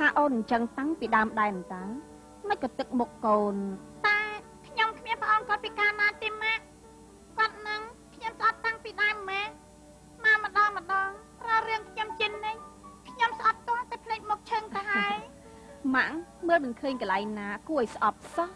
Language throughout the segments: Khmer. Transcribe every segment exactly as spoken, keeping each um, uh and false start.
ថាអូនអញ្ចឹងតាំងពីដើមដែរតាមិនក៏ទឹកមុខកូនតែខ្ញុំគ្មានព្រះអង្គគាត់ពិការណាទេម៉ាក់គាត់នឹងខ្ញុំស្អប់តាំងពីដើមម៉ែមកម្ដងម្ដងរាល់រឿងខ្ញុំចិននេះខ្ញុំស្អប់ទាស់តែភ្លេចមុខឈឹងទៅហើយម៉ាក់មើលមិនឃើញកន្លែងណាគួរឲ្យស្អប់សោះ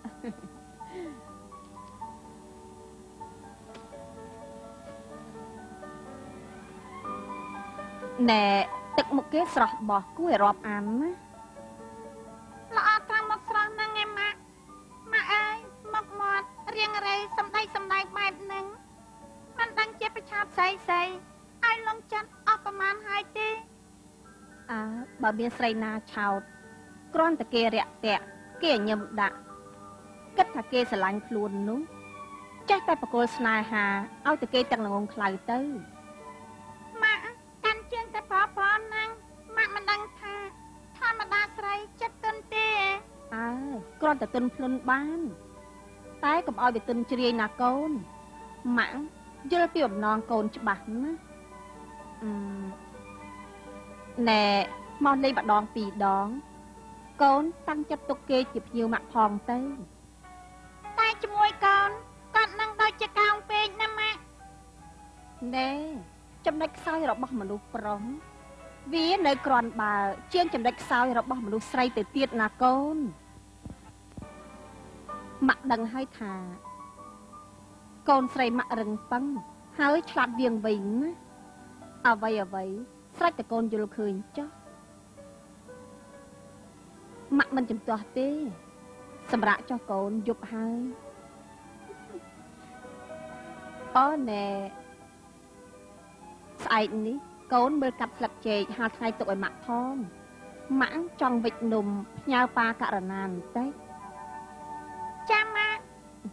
ណែទឹកមុខគេស្រស់បោះគួរឲ្យរាប់អានណាល្អតាមមុខស្រស់ហ្នឹងឯម៉ាក់ម៉ាក់អើយមុខមាត់រៀងរៃសំដីសំដែងបែបហ្នឹងមិនដឹងជាប្រឆាបស្អីស្អីឲ្យលងចិត្តអស់ប្រមាណហើយទេអើបើមានស្រីណាឆោតគ្រាន់តែគេរាក់តាក់គេញឹមដាក់គិតថាគេស្រឡាញ់ខ្លួននោះចេះតែបកគលស្នេហាឲ្យតែគេទាំងងងខ្លៅទៅម៉ាក់កាន់ជើងតែប្រប្រហ្នឹងម៉ាក់មិនដឹងថាធម្មតាស្រីចិត្តទន់ទេអើគ្រាន់តែទន់ភ្លុនបានតែកុំឲ្យវាទន់ជ្រាយណាកូនម៉ាក់យល់ពីបំណងកូនច្បាស់ណាអឺណែមកលេងម្ដងពីរដងកូនតាំងចិត្តទុកគេជាភ្ញៀវម៉ាក់ផងទៅតែជាមួយកូនគាត់នឹងដូចជាកោងពេកណាម៉ាក់ណែចំណុចខ្សោយរបស់មនុស្សប្រុសវានៅក្រាន់បើជាងចំណុចខ្សោយរបស់មនុស្សស្រីទៅទៀតណាកូនម៉ាក់ដឹងហើយថាកូនស្រីម៉ាក់រឹងប៉ឹងហើយឆ្លាតវៀងវៃណាអ្វីអ្វីស្រេចតែកូនយល់ឃើញចុះម៉ាក់មិនចំទាស់ទេសម្រាប់ចុះកូនយប់ហើយអូណែស្អែកនេះកូនមើលកាត់ស្លឹកចេកហាលថ្ងៃទុកឲ្យម៉ាក់ផងម៉ាក់ចង់វិចនំផ្ញើប៉ាករណាបន្តិចចាំម៉ាក់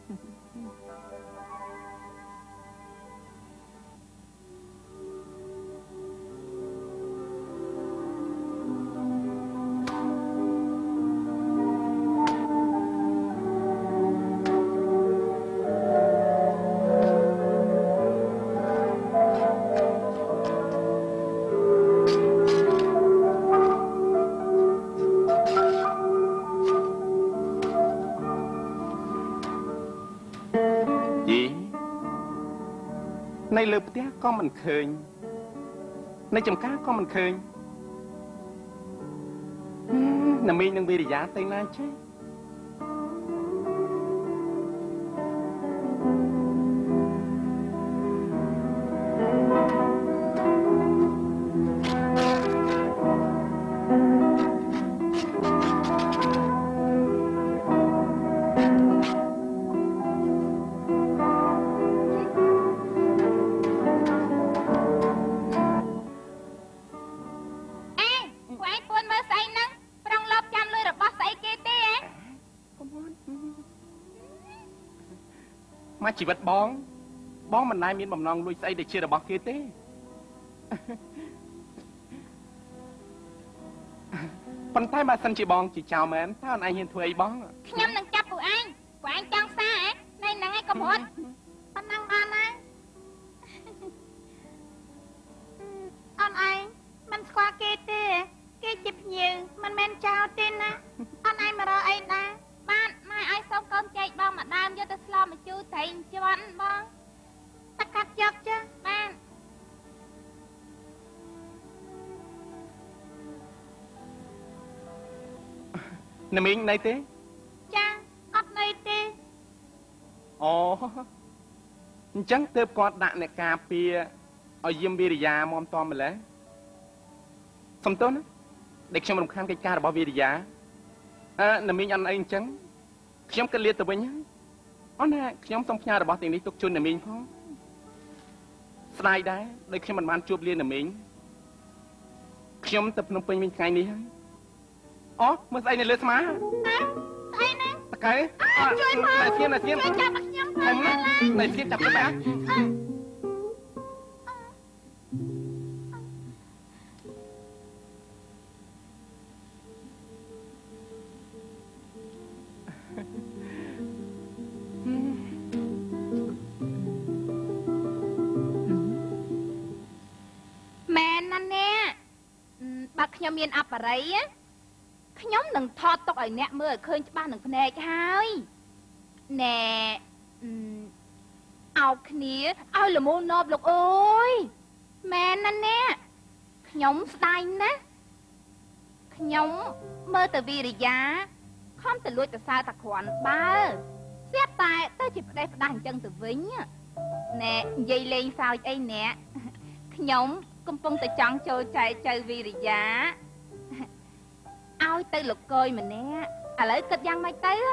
នៅលើផ្ទះក៏មិនឃើញនៅចំការក៏មិនឃើញណាមីងនឹងវិរិយាទៅណាចេះមកជីវិតបងបងមិនណែមានបំណងលួចស្អីដែលជារបស់គេទេប៉ុន្តែបើសិនជាបងជាចៅមែនតើអូនឯងហ៊ានធ្វើអីបងខ្ញុំនឹងចាប់ពួកឯងពួកឯងចង់សារហ៎នៅហ្នឹងឯងកុំរត់ប៉ុណ្ណឹងបានណាអូនឯងមិនស្គាល់គេទេគេជាភ្ញៀវមិនមែនចៅទេណាអូនឯងមករកអីដែរបានម៉ែឲ្យសុំកូនចេកបងមកដើមយកទៅស្លមកជូរត្រីជាន់បងតកាត់យកចាបានណាមីងនៅទេចាអត់នៅទេអូអញ្ចឹងទើបគាត់ដាក់អ្នកការពារឲ្យយាមវិរិយាមមតម្លេះសំទោសណាដែលខ្ញុំរំខានកិច្ចការរបស់វិរិយាអឺណាមីងអត់អីអញ្ចឹងខ្ញុំក៏លាទៅវិញហើយអូនណាខ្ញុំសូមផ្ញើរបស់ទាំងនេះទុកជូនណាមីងផងស្ដាយដែរដោយខ្ញុំមិនបានជួបលាណាមីងខ្ញុំទៅភ្នំពេញវិញថ្ងៃនេះហើយអូមើលស្អីនៅលើស្មាស្អីណាតកែជួយមកតែស្គៀនតែស្គៀនជួយចាប់ខ្ញុំខ្ញុំណាតែស្គៀនចាប់ខ្ញុំណាខ្ញុំមានអបរិយខ្ញុំនឹងថតទុកឲ្យអ្នកមើលឲ្យឃើញច្បាស់នឹងភ្នែកហើយណែអោបគ្នាឲ្យល្មូននប់លោកអើយមែនណាអ្នកខ្ញុំស្ដាយណាស់ខ្ញុំមើលទៅវិរិយាខំទៅលួចទៅសើតាគ្រាន់បើស្រាប់តែទៅជាផ្ដេសផ្ដាស់អញ្ចឹងទៅវិញណែនិយាយលេងសើចអីអ្នកខ្ញុំកំពុងតែចង់ចូលចែកចៅវិរិយាឲ្យទៅលោកកយម្នាក់ឥឡូវគិតយ៉ាងម៉េចទៅ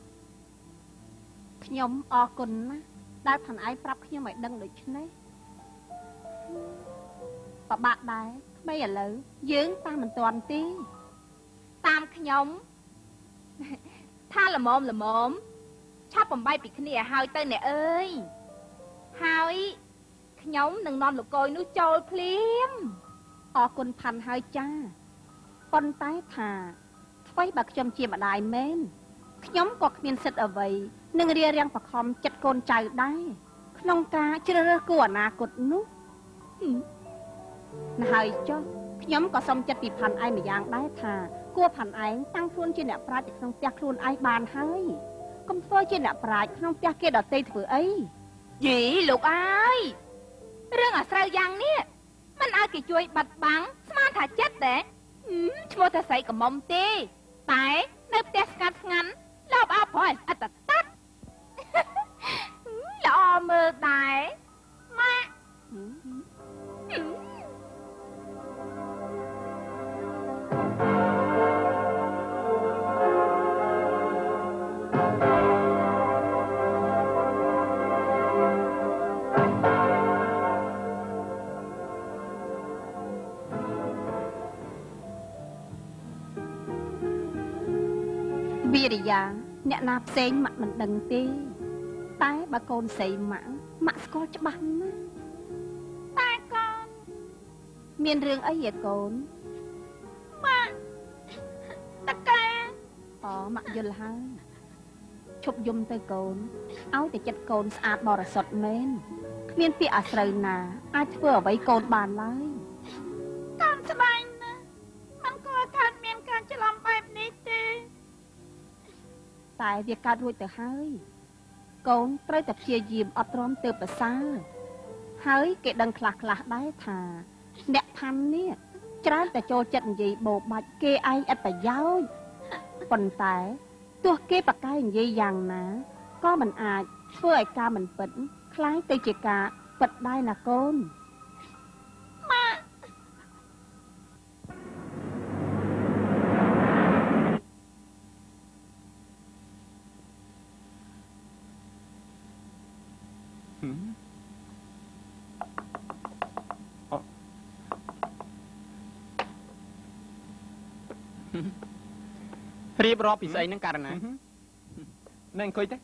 ខ្ញុំអរគុណណាស់ដែលផាន់ឯងប្រាប់ខ្ញុំឲ្យដឹងដូច្នេះបបាក់ដែរក្មេឥឡូវយើងតាមមិនទាន់ទេតាមខ្ញុំថាល្មមល្មមឆាប់បំបីពីគ្នាឲ្យទៅអ្នកអើយហើយខ្ញុំនឹងនាំលោកកយនោះចូលភ្លាមអរគុណផាន់ហើយចាប៉ុន្តែថាថ្មីបើខ្ញុំជាម្ដាយមែនខ្ញុំក៏គ្មានសិទ្ធិអ្វីនឹងរៀបរៀងបខំចិត្តកូនចៅដែរក្នុងការជ្រើសរើសគូអនាគតនោះណាហើយចុះខ្ញុំក៏សុំចិត្តពីផាន់ឯងម្យ៉ាងដែរថាគួរផាន់ឯងតាំងខ្លួនជាអ្នកប្រាជ្ញក្នុងផ្ទះខ្លួនឯងបានហើយកុំធ្វើជាអ្នកប្រាជ្ញក្នុងផ្ទះគេដទៃធ្វើអីយីលោកអើយរឿងអាស្រូវយ៉ាងនេះមិនឲ្យគេជួយបាត់បាំងស្មានថាចិត្តទេឈ្មោះថាស្រីកមុំទេតែនៅផ្ទះស្ងាត់ស្ងាត់លបអោបប្រយអត្តតាត់ល្អមើលដែរម៉ាក់វិរិយាអ្នកណាផ្សេងម៉ាក់មិនដឹងទេតែបើកូនស្រីម៉ាក់ម៉ាក់ស្គាល់ច្បាស់ណាស់តែកូនមានរឿងអីហ៎កូនម៉ាក់តកាអូម៉ាក់យល់ហើយឈប់យំទៅកូនឲ្យតែចិត្តកូនស្អាតបរិសុទ្ធមែនគ្មានពាក្យអាស្រូវណាអាចធ្វើអ្វីកូនបានឡើយកូនស្ដាយណាស់មិនគួរកើតមានការច្រឡំបែបនេះទេតែវាកើតរួចទៅហើយកូនត្រូវតែព្យាយាមអត់ទ្រាំទើបប្រសើរហើយគេដឹងខ្លះខ្លះដែរថាអ្នកផាន់នេះច្រើនតែចូលចិត្តនិយាយបោបាច់គេឯងឥតប្រយោជន៍ប៉ុន្តែទោះគេប្រកែកនិយាយយ៉ាងណាក៏មិនអាចធ្វើឲ្យការមិនពិតคล้ายទៅជាការពិតដែរណាកូនម៉ាក់រៀបរាប់ពីស្អីហ្នឹងករណានៅអង្គុយទេ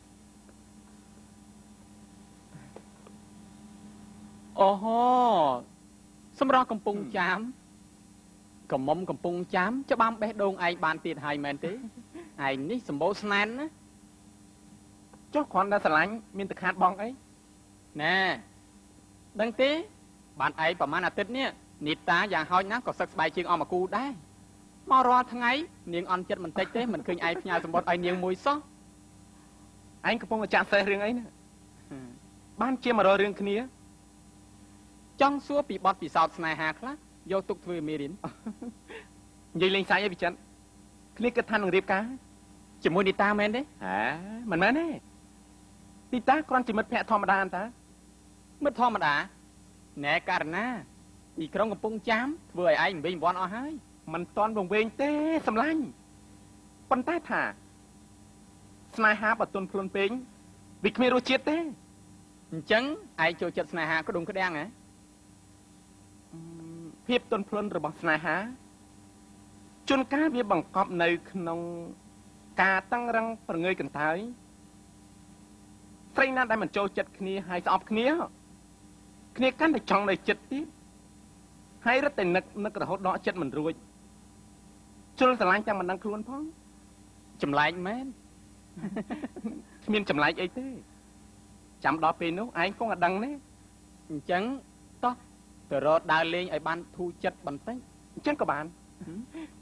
អូហូសម្រាប់កំពុងចាំកមុំកំពុងចាំច្បាំបេះដូងឯងបានទៀតហើយមែនទេឯងនេះសម្បូរស្នែនណាចុះគ្រាន់តែស្រឡាញ់មានតែខាតបងអីណែដឹងទេបានឯងប្រហែលអាទិត្យនេះនីតាយ៉ាងហោចណាស់ក៏សឹកស្បែកជើងអស់មកគូដែរមករាល់ថ្ងៃនាងអន់ចិត្តបន្តិចទេមិនឃើញឯងផ្ញើសម្បត្តិឲ្យនាងមួយសោះឯងកំពុងតែចាក់សេះរឿងអីណាបានជាមករករឿងគ្នាចង់សួរពីបទពិសោធន៍ស្នេហាខ្លះយកទុកធ្វើមេរៀននិយាយលេងសើចអីវិចិត្រគ្នាគិតថានឹងរៀបការជាមួយនីតាមែនទេហ៎មិនមែនទេនីតាគ្រាន់ជាមិត្តភក្តិធម្មតាអន្តើមិត្តធម្មតាណែករណាទីក្រុងកំពុងចាំធ្វើឲ្យឯងវិញវ័នអស់ហើយមិនតន់វង្វេងទេសម្លាញ់ប៉ុន្តែថាស្នេហាបើទន់ខ្លួនពេកវាគ្មានរសជាតិទេអញ្ចឹងឯងចូលចិត្តស្នេហាក្ដុំក្ដាំងហ៎ភាពទន់ភ្លន់របស់ស្នេហាជួនកាលវាបង្កប់នៅក្នុងការតឹងរឹងប្រងើយកន្តើយស្រីណាដែលមិនចូលចិត្តគ្នាហើយស្អប់គ្នាគ្នាកាន់តែចង់នៅចិត្តទៀតហើយរត់តែនឹកនឹករហូតដកចិត្តមិនរួចជល់ស្រឡាញ់តែមិនដឹងខ្លួនផងចម្លែកមែនគ្មានចម្លែកអីទេចាំដល់ពេលនោះឯងគង់តែដឹងទេអញ្ចឹងតោះទៅរកដើរលេងឲ្យបានធូរចិត្តបន្តិចអញ្ចឹងក៏បាន